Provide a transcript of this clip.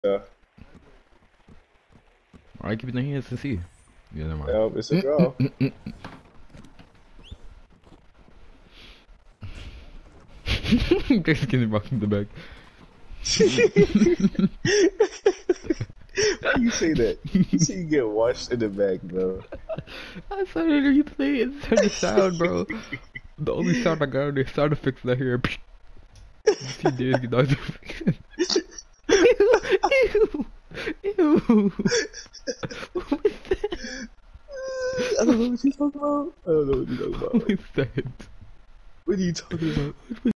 Yeah. Alright, keep it in your hands and see. Yeah, never mind. Yep, it's a draw. Just getting rocked in the back. Why you say that? You say you get washed in the back, bro. I started to hear you play it. It's the sound, bro. The only sound I got on there sound effects that I hear. Yes, you did. You know, ew, ew. What was that? I don't know what you're talking about. I don't know what you're talking about. What was that? What are you talking about?